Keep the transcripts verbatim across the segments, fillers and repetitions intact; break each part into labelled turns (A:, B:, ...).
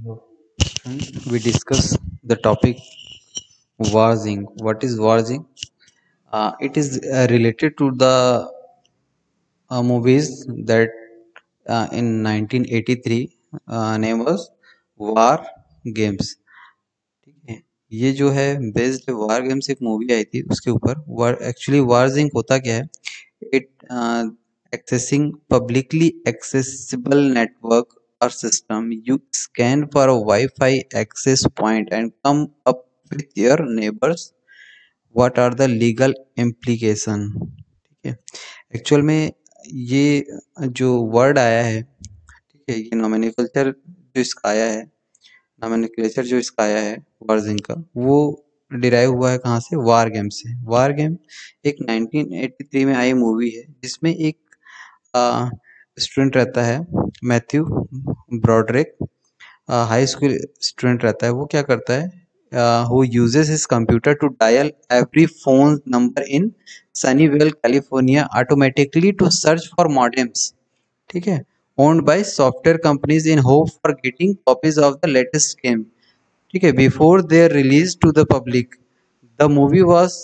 A: We discuss the topic warzing. What is warzing? Uh, it is uh, related to the uh, movies that uh, in nineteen eighty-three uh, name was War Games. ठीक है, ये जो है based war games एक movie आई थी उसके ऊपर। वार एक्चुअली वारजिंग होता क्या है? It accessing publicly accessible network or system, you scan for a Wi-Fi access point and come up with your neighbors what are the legal implication। ठीक है, एक्चुअल में ये जो वर्ड आया है, ठीक है, ये नोमेनक्लेचर जो इसका आया है, नोमेनक्लेचर जो इसका आया है वर्जिंग का, वो डिराइव हुआ है कहाँ से? वार गेम से। वार गेम एक नाइनटीन एटी थ्री में आई मूवी है जिसमें एक स्टूडेंट रहता है, Matthew Broderick, high school student रहता है। वो क्या करता है? Who uses his computer to dial every phone number in Sunnyvale California automatically to search for modems. ठीक है, owned by software companies in hope for getting copies of the latest game. ठीक है, before their release to the public. The movie was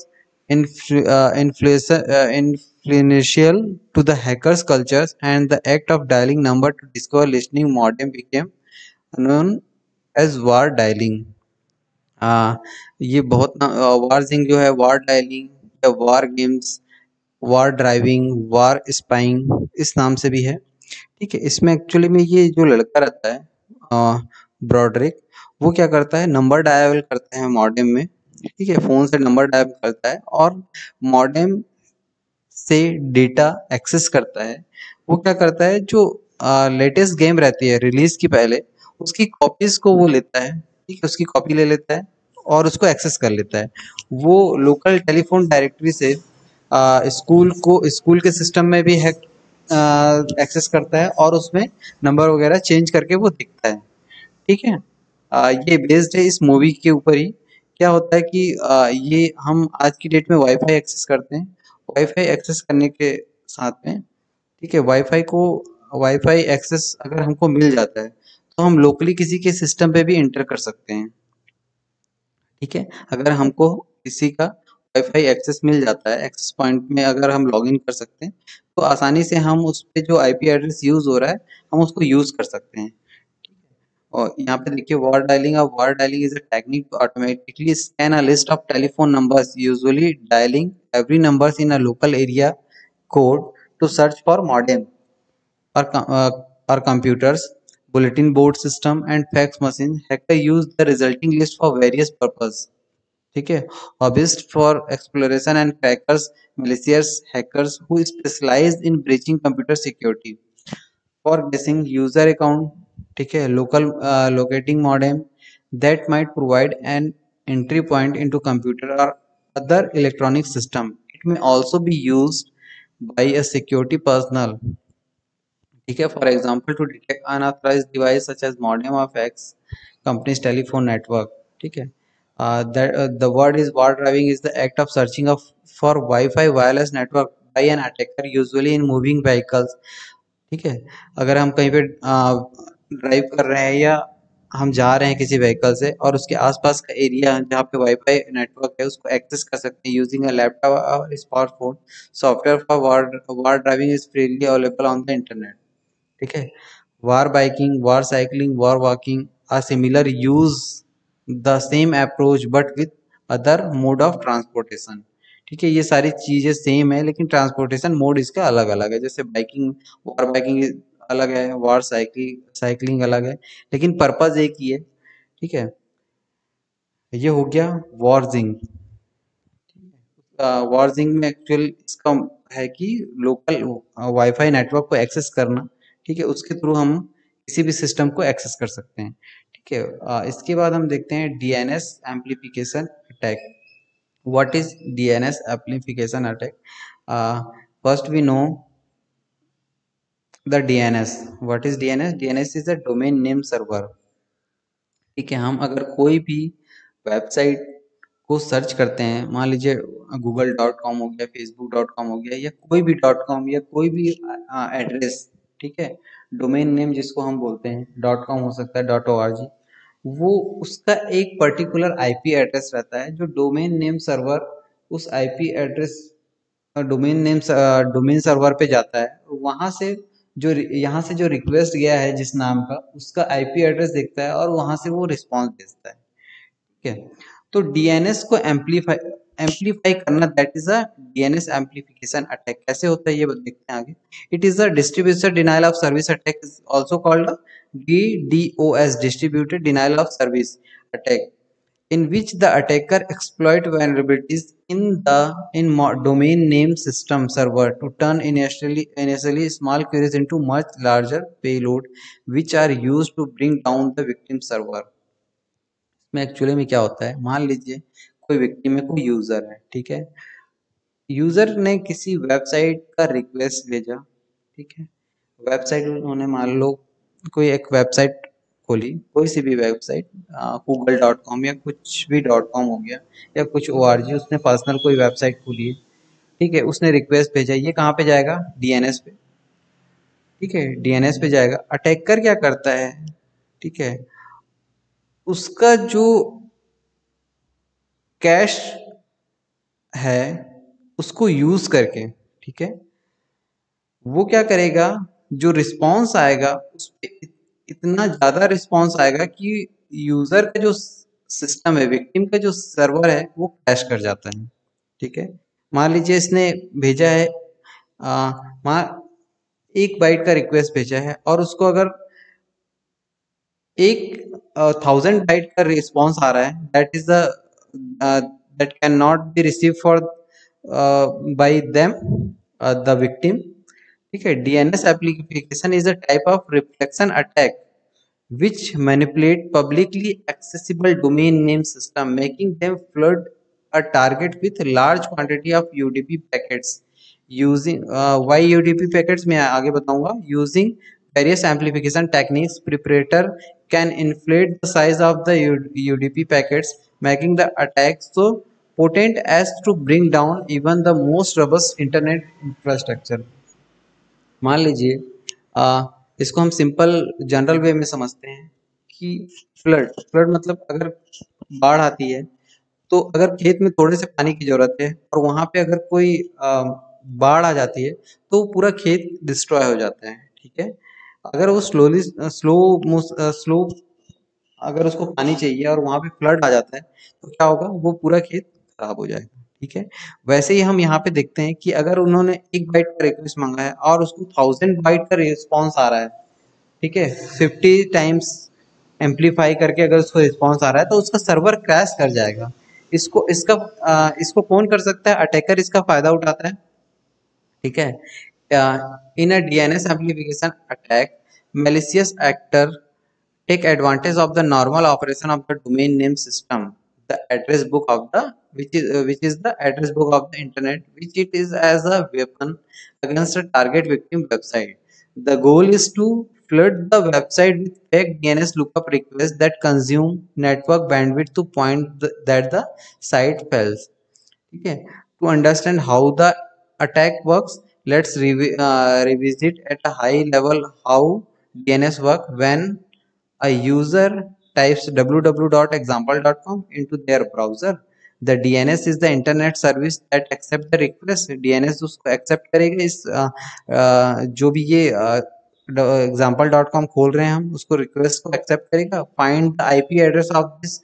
A: influential to the hackers cultures, and the act of dialing number to discover listening modem became known as war dialing। Uh, ये बहुत wargaming जो है, war dialing या war games, war driving, war spying, इस नाम से भी है। ठीक है, इसमें एक्चुअली में ये जो लड़का रहता है ब्रॉडरिक, वो क्या करता है? नंबर डायल करता है मॉडेम में। ठीक है, फोन से नंबर डायल करता है और मॉडेम से डेटा एक्सेस करता है। वो क्या करता है? जो लेटेस्ट गेम रहती है रिलीज की पहले, उसकी कॉपीज को वो लेता है। ठीक है, उसकी कॉपी ले लेता है और उसको एक्सेस कर लेता है। वो लोकल टेलीफोन डायरेक्टरी से आ, स्कूल को, स्कूल के सिस्टम में भी हैक एक्सेस करता है और उसमें नंबर वगैरह चेंज करके वो दिखता है। ठीक है, आ, ये बेस्ड है इस मूवी के ऊपर ही। क्या होता है कि आ, ये हम आज की डेट में वाईफाई एक्सेस करते हैं। वाईफाई एक्सेस करने के साथ में, ठीक है, वाईफाई को, वाईफाई एक्सेस अगर हमको मिल जाता है तो हम लोकली किसी के सिस्टम पे भी इंटर कर सकते हैं। ठीक है, अगर हमको किसी का वाईफाई एक्सेस मिल जाता है, एक्सेस पॉइंट में अगर हम लॉगिन कर सकते हैं, तो आसानी से हम उस पे जो आईपी एड्रेस यूज हो रहा है हम उसको यूज कर सकते हैं। और यहाँ पे देखिए, वार डायलिंग, अब war dialing is a technique to automatically scan a list of telephone numbers, usually dialing every numbers in a local area code to search for modem or, com- uh, or computers, bulletin board system and fax machine. Hacker use the resulting list for various purpose। ठीक है, hobbyist for exploration and crackers, malicious hackers who specialize in breaching computer security, for guessing user account। ठीक है, local uh, locating modem that might provide an entry point into computer or other electronic system। It may also be used by a security personnel। ठीक है, for example to detect unauthorized device such as modem of X companies telephone network. ठीक है, that the word is war driving is the act of searching of for wifi wireless network by an attacker usually in moving vehicles. ठीक है, अगर हम कहीं पे drive कर रहे हैं या हम जा रहे हैं किसी व्हीकल से और उसके आसपास का एरिया जहाँ पे वाईफाई नेटवर्क है उसको एक्सेस कर सकते हैं यूजिंग अ लैपटॉप और smartphone. Software for war war driving is freely available on the internet. ठीक है, war biking, war cycling, war walking are similar, use the same approach but with other mode of transportation। ठीक है, ये सारी चीजें same है लेकिन transportation mode इसका अलग अलग है। जैसे बाइकिंग, वार बाइकिंग अलग है, वार साइकिल साइकिलिंग अलग है, लेकिन पर्पज एक ही है। ठीक है, ये हो गया वॉर्जिंग। वॉर्जिंग में एक्चुअल इसका है कि लोकल वाईफाई नेटवर्क को एक्सेस करना। ठीक है, उसके थ्रू हम किसी भी सिस्टम को एक्सेस कर सकते हैं। ठीक है, अ, इसके बाद हम देखते हैं DNS amplification attack. What is DNS amplification attack? First we know the DNS. What is DNS? DNS is the domain name server. ठीक है, हम अगर कोई भी वेबसाइट को सर्च करते हैं, मान लीजिए गूगल डॉट कॉम हो गया, फेसबुक डॉट कॉम हो गया, या कोई भी डॉट कॉम या कोई भी एड्रेस, ठीक है, डोमेन नेम जिसको हम बोलते हैं, डॉट कॉम हो सकता है, डॉट ओ आर जी। वो उसका एक पर्टिकुलर आईपी एड्रेस रहता है जो डोमेन नेम सर्वर उस IP address domain name domain server पे जाता है, वहां से जो यहाँ से जो रिक्वेस्ट गया है जिस नाम का, उसका आईपी एड्रेस देखता है और वहां से वो रिस्पॉन्स भेजता है। ठीक है, तो डीएनएस को एम्पलीफाई एम्पलीफाई करना, that is a DNS amplification attack. कैसे होता है ये देखते हैं आगे। It is a distributor denial of service attack, is also called DDoS, distributed denial of service attack, in which the attacker exploit vulnerabilities in the in domain name system server to turn initially initially small queries into much larger payload, which are used to bring down the victim server। इसमें actually में क्या होता है, मान लीजिए कोई victim में कोई यूजर है, ठीक है। यूजर ने किसी वेबसाइट का रिक्वेस्ट भेजा, ठीक है। वेबसाइट उन्होंने मान लो कोई एक वेबसाइट खोली, कोई सी भी वेबसाइट, गूगल डॉट कॉम या कुछ भी डॉट कॉम हो गया, या कुछ ओ आर जी, उसने पर्सनल कोई वेबसाइट खोली है, ठीक है। उसने रिक्वेस्ट भेजा, ये कहाँ पे जाएगा, डीएनएस पे, ठीक है, डीएनएस पे जाएगा। अटैकर क्या करता है, ठीक है, उसका जो कैश है उसको यूज करके, ठीक है, वो क्या करेगा, जो रिस्पॉन्स आएगा उस पे इतना ज्यादा रिस्पॉन्स आएगा कि यूजर का जो सिस्टम है, विक्टिम का जो सर्वर है, वो क्रैश कर जाता है। ठीक है, मान लीजिए इसने भेजा है आ, मान एक बाइट का रिक्वेस्ट भेजा है और उसको अगर एक थाउजेंड बाइट का रिस्पॉन्स आ रहा है, that is the that can not be receive for by them the victim. ठीक है, DNS application is a type of reflection attack which manipulate publicly accessible domain name system, making them flood a target with large quantity of U D P packets using uh, why U D P packets मैं आगे बताऊंगा। using various amplification techniques, preparator can inflate the size of the U D P packets, making the attack so potent as to bring down even the most robust internet infrastructure। मान लीजिए आ, इसको हम simple general वे में समझते हैं कि flood flood मतलब अगर बाढ़ आती है, तो अगर खेत में थोड़े से पानी की जरूरत है और वहां पे अगर कोई आ, बाढ़ आ जाती है, तो पूरा खेत डिस्ट्रॉय हो जाता है। ठीक है, अगर वो स्लोली स्लो स्लो अगर उसको पानी चाहिए और वहां पे फ्लड आ जाता है, तो क्या होगा, वो पूरा खेत खराब हो जाएगा। ठीक है, वैसे ही हम यहाँ पे देखते हैं कि अगर उन्होंने एक बाइट का रिक्वेस्ट मांगा है और उसको थाउजेंड बाइट का रिस्पॉन्स आ रहा है, ठीक है, फिफ्टी टाइम्स एम्पलीफाई करके अगर उसको रिस्पॉन्स आ रहा है, तो उसका सर्वर क्रैश कर जाएगा। इसको इसका आ, इसको कौन कर सकता है, अटैकर इसका फायदा उठाता है। ठीक है, in a DNS amplification attack, malicious actor take advantage of the normal operation of the domain name system, the address book of the which is uh, which is the address book of the internet, which it is as a weapon against a target victim website. The goal is to flood the website with fake DNS lookup requests that consume network bandwidth to point the, that the site fails। ठीक है, to understand how the attack works, let's revisit at a high level how DNS work. व्हेन a user types w w w dot example dot com into their browser, the DNS is the internet service that accept the request। DNS उसको accept करेगा, इस uh, uh, जो भी ये example dot com खोल रहे हैं हम, उसको रिक्वेस्ट को एक्सेप्ट करेगा, find the IP address of this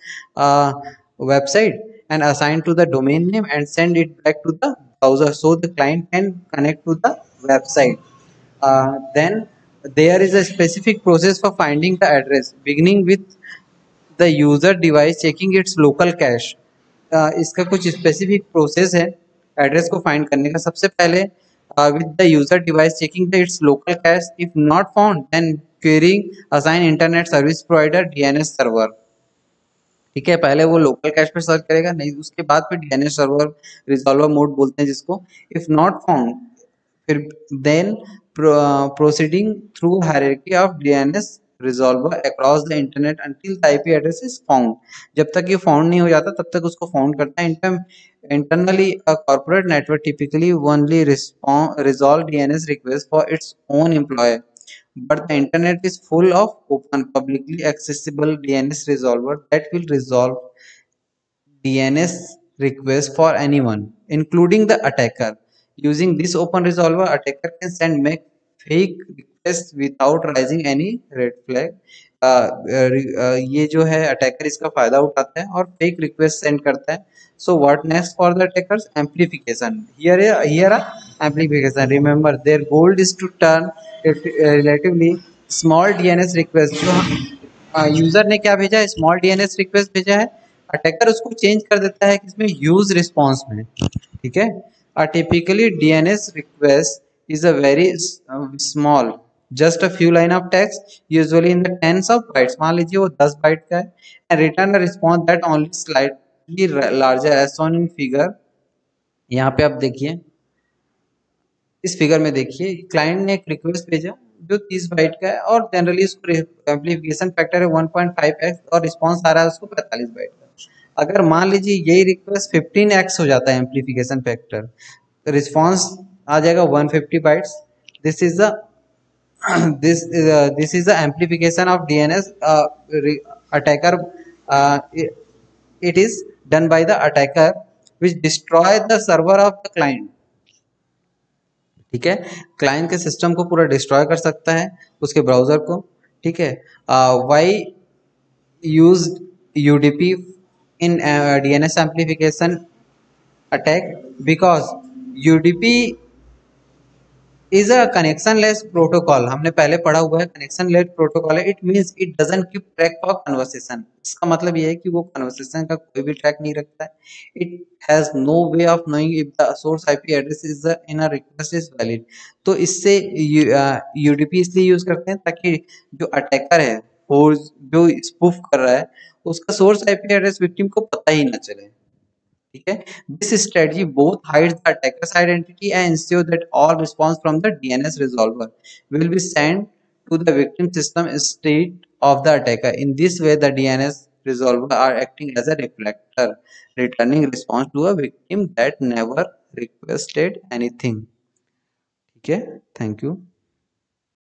A: website and assign to the domain name and send it back to the browser so the client can connect to the website। uh, then there is a specific process for finding the address, beginning with the user device checking its local cache। uh, इसका कुछ specific process है address को find करने का। सबसे पहले with the user device checking the its local cache, if not found then querying assign internet service provider DNS server. ठीक है, पहले वो लोकल कैश पे सर्च करेगा, नहीं उसके बाद फिर डीएनएस सर्वर रिजॉल्वर मोड बोलते हैं जिसको। इफ नॉट फाउंड, फिर then proceeding through hierarchy of DNS resolver across the internet until the IP address is found. जब तक ये फाउंड नहीं हो जाता तब तक उसको फाउंड करता है। Internally a corporate network typically only resolve DNS request for its own employ but the internet is full of open, publicly accessible D N S resolver that will resolve D N S requests for anyone, including the attacker. Using this open resolver, attacker can send make fake requests without raising any red flag. Uh, uh, रि- uh, ये जो है attacker इसका फायदा उठाता है और fake request send करता है. So what next for the attackers? Amplification. Here, here are amplification. Remember, their goal is to turn it, uh, relatively small D N S request जो यूजर ने क्या भेजा है, स्मॉल डीएनएस रिक्वेस्ट भेजा है, attacker उसको चेंज कर देता है किसमें, यूज रिस्पॉन्स में. ठीक है. Uh typically DNS request is a very small, just a few line of text, usually in the tens of bytes. मान लीजिए वो दस बाइट का है, and return a response that only slightly larger as shown in figure. यहाँ पे आप देखिए, इस फिगर में देखिए क्लाइंट ने एक रिक्वेस्ट भेजा जो तीस बाइट का है और जनरली इसको एम्पलीफिकेशन फैक्टर है वन पॉइंट फाइव एक्स और रिस्पांस आ रहा है उसको पैंतालीस बाइट का. अगर मान लीजिए यही रिक्वेस्ट फिफ्टीन एक्स हो जाता है एम्पलीफिकेशन फैक्टर, तो रिस्पांस आ जाएगा one fifty bytes. This is the this is uh, this is the amplification of D N S uh, re- attacker. uh, it, it is done by the attacker which destroy the server of the client. ठीक है. Client के system को पूरा destroy कर सकता है, उसके browser को. ठीक है. Why use UDP in DNS amplification attack? Because UDP is a connectionless protocol. हमने पहले पढ़ा हुआ है कनेक्शन लेस प्रोटोकॉल है. It means it doesn't keep track of conversation. इसका मतलब ये है कि वो कन्वर्सेशन का कोई भी ट्रैक नहीं रखता है. It has no way of knowing if the source IP address is in a request is valid. तो इससे यूडीपी इसलिए यूज करते हैं ताकि जो अटैकर है वो जो स्पूफ कर रहा है उसका सोर्स आईपी एड्रेस विक्टिम को पता ही ना चले. ठीक है. This strategy both hides the attacker's identity and ensures that all response from the D N S resolver will be sent to the victim system instead of the attacker. In this way, the D N S resolver are acting as a reflector, returning response to a victim that never requested anything. ठीक है. Thank you.